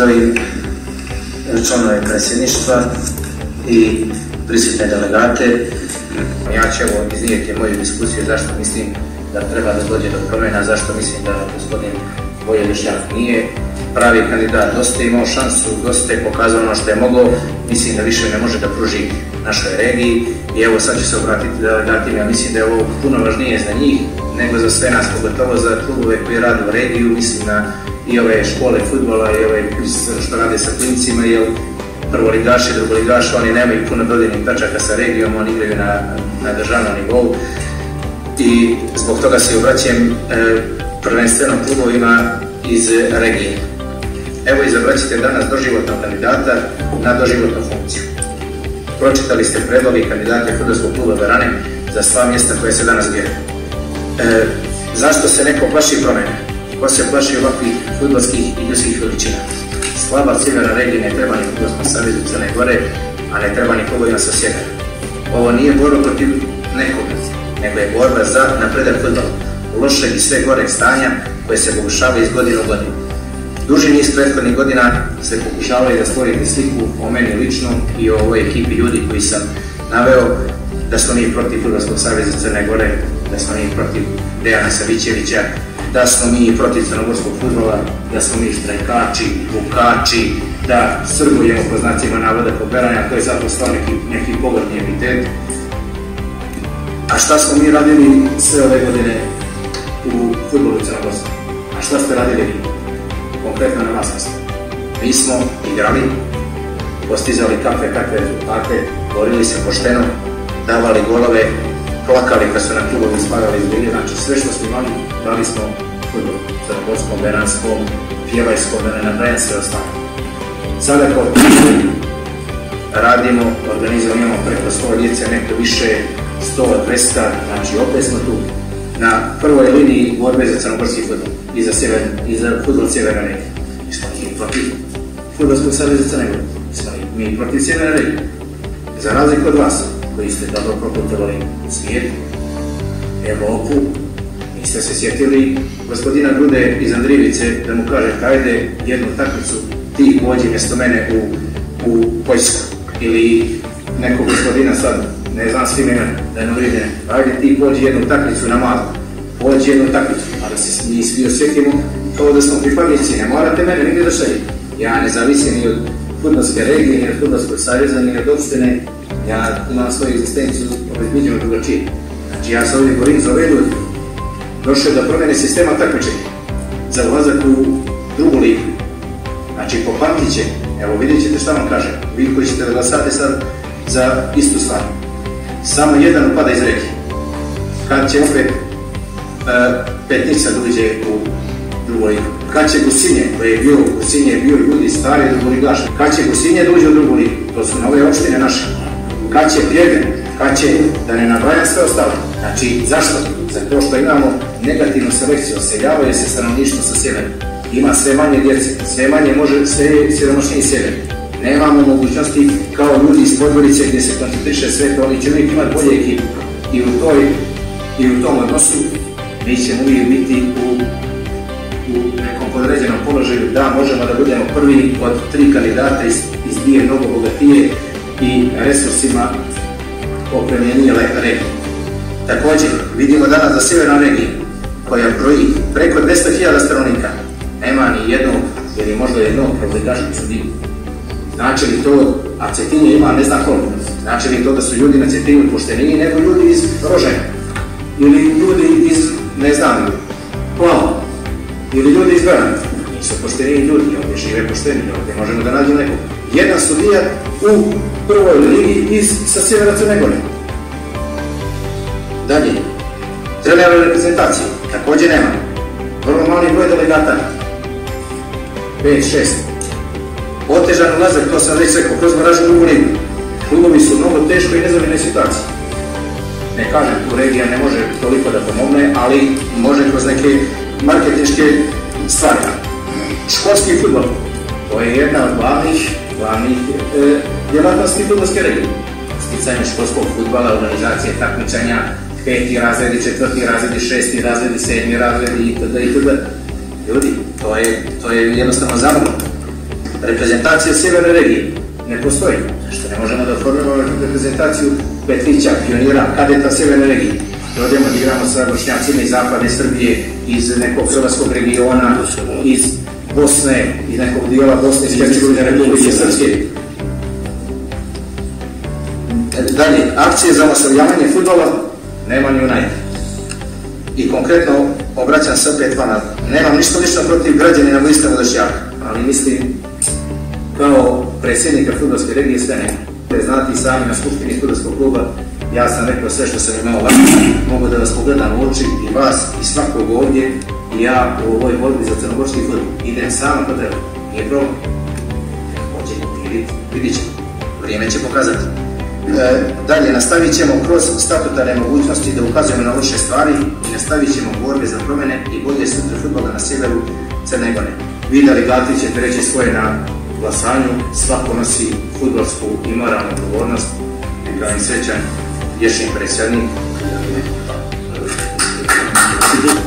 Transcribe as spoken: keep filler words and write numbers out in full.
pozdravim članove predsjedništva i prisutne delegate. Ja ću evo iznijeti moju diskusiju zašto mislim da treba da dođe do promjena, zašto mislim da gospodin Voja Lišćak nije pravi kandidat. Dosta je imao šansu, dosta je pokazao ono što je mogao, mislim da više ne može da pruži našoj regiji i evo sad ću se obratiti delegatima. Ja mislim da je ovo puno važnije za njih nego za sve nas, pogotovo za klubove koji rade u regiju, mislim na i ove škole fudbala i ove što rade sa klincima, jer prvoligaši i drugoligaši, oni nemaju puno dodirnih tačaka sa regijom, oni igraju na, na državnom nivou i zbog toga se obraćam e, prvenstveno klubovima iz regije. Evo, izabrat ćete danas doživotnog kandidata na doživotnu funkciju. Pročitali ste predloge kandidate fudbalskog kluba Berane za sva mjesta koje se danas biraju. E, zašto se neko plaši promjene? Ko se plaši ovakvih fudbalskih i ljudskih veličina? Slaba sjeverna regija ne treba ni Fudbalskom savezu Crne Gore, a ne treba ni klubovima sa sjevera. Ovo nije borba protiv nekog, nego je borba za napredak fudbala, lošeg i sve goreg stanja koje se pokušava iz godine u godinu. Duži niz prethodnih godina se pokušavaju da stvorite sliku o meni lično i o ovoj ekipi ljudi koji sam naveo, da smo mi protiv Fudbalskog saveza Crne Gore, da smo mi protiv Dejana Savićevića, da smo mi protiv crnogorskog fudbala, da smo mi štrajkači, bukači, da srbujemo po znacima navoda po Beranja, to je zato stvar neki, neki pogledni epitet. A šta smo mi radili sve ove godine u fudbalu Crnogorska? A šta ste radili vi? Konkretno na vas mislim. Mi smo igrali, postizali kakve kakve rezultate, borili se pošteno, davali golove, plakali kad su na klubovi spadali iz lige, znači sve što smo imali, dali smo fudbalu crnogorskom, beranskom, pjevajskom, da ne nabrajam sve ostalo. Sada kao radimo, organizujemo preko sto djece, neko više, sto, dvesta, znači opet smo tu na prvoj liniji borbe za crnogorski fudbal i za, sjever, i za fudbal sjeverne regije. Mi smo mi protiv Fudbalskog saveza Crne Gore, mi smo mi protiv sjeverne regije. Za razliku od vas, koji ste dobro proputovali svijet, Evropu, niste se sjetili gospodina Grude iz Andrijevice da mu kaže hajde jednu takmicu ti pođi mjesto mene u, u Poljsku, ili nekog gospodina sad, ne znam svi imena, da je novine, hajde ti pođi jednu takmicu na Malu, pođi jednu takmicu, a da se mi svi osjetimo kao da smo pripadnici, ne morate mene nigdje da šalje. Ja ne zavisim ni od fudbalske regije, ni od Fudbalskog saveza, ni od opštine, ja imam svoju egzistenciju obezbiđenu drugačije. Znači ja se ovdje borim za ove ljudi. Došao je da promjene sistema takmičenja za ulazak u drugu ligu. Znači popamtit će, evo vidjet ćete šta vam kaže, vi koji ćete da glasate sad za istu stvar. Samo jedan upada iz regije. Kad će opet uh, Petnica dođe u drugu ligu. Kad će Gusinje, koji je bio, Gusinje je bio ljudi stari drugoligaši. Kad će Gusinje dođe u drugu ligu, to su nove opštine naše. Kad će Prijeden, kad će, da ne nabrajam sve ostalo. Znači, zašto? Zato što imamo negativnu selekciju, oseljavaju se stanovništvo sa sjevera. Ima sve manje djece, sve manje može, sve siromašniji sjever. Nemamo mogućnosti kao ljudi iz Podgorice gdje se koncentriše sve to, oni će uvijek imati bolje ekipu. I u, toj, i u tom odnosu mi ćemo uvijek biti u, u nekom podređenom položaju da možemo da budemo prvi od tri kandidata iz, iz dvije mnogo bogatije i resursima opremljenije regije. Također, vidimo danas za sjeverna regija, koja broji preko dvesta hiljada stanovnika, nema ni jednog, ili možda jednog prvoligaša u Srbiji. Znači li to, a Cetinje ima ne znam koliko, znači li to da su ljudi na Cetinju pošteniji nego ljudi iz Rožaja, ili ljudi iz, ne znam, Plava, ili ljudi iz Berana. Nisu pošteniji ljudi, ovdje žive pošteni, ovdje možemo da nađemo nekog. Jedan sudija u prvoj ligi iz, sa sjevera Crne Gore. Dalje, trenera reprezentacije, također nema. Vrlo mali broj delegata, pet šest. Otežan ulazak, to sam već rekao, kroz Maražu drugu ligu. Klubovi su mnogo teško i nezavidne situacije. Ne kažem, tu regija ne može toliko da pomogne, ali može kroz neke marketinške stvari. Školski fudbal, to je jedna od glavnih, glavnih e, djelatnosti fudbalske regije. Sticanje školskog fudbala, organizacije takmičenja, peti razredi, četvrti razredi, šesti razredi, sedmi razredi itd. itd. Ljudi, to je, to je jednostavno zamrlo. Reprezentacija sjeverne regije ne postoji. Zašto ne možemo da formujemo reprezentaciju Petlića, pionira, kadeta sjeverne regije? Dodemo da igramo sa Bošnjacima iz zapadne Srbije, iz nekog hrvatskog regiona, iz Bosne, iz nekog dijela Bosne, iz Hercegovine, Republike Srpske. Dalje, akcije za osvojavanje fudbala Neman United. I konkretno obraćam se opet vama. Nemam ništa lično protiv građanina Vojislava Vodašjaka, ali mislim kao predsjednika fudbalske regije sve nema. Te znate i sami na skupštini fudbalskog kluba, ja sam rekao sve što sam imao vas, mogu da vas pogledam u oči i vas i svakog ovdje i ja u ovoj borbi za crnogorski fudbal idem sam ako treba, nije problem. Hoćemo vidjeti, vidit ćemo, vrijeme će pokazati. E, dalje nastavit ćemo kroz statutarne mogućnosti da ukazujemo na loše stvari i nastavit ćemo borbe za promjene i bolje sutra fudbala na sjeveru Crne Gore. Vi delegati ćete reći svoje na glasanju, svako nosi fudbalsku i moralnu odgovornost. Neka vam srećan, ješim presjednik.